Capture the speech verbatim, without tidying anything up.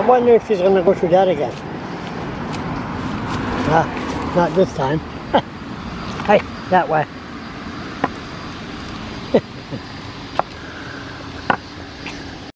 I wonder if he's going to go through that again. Ah, not this time. Hey, that way.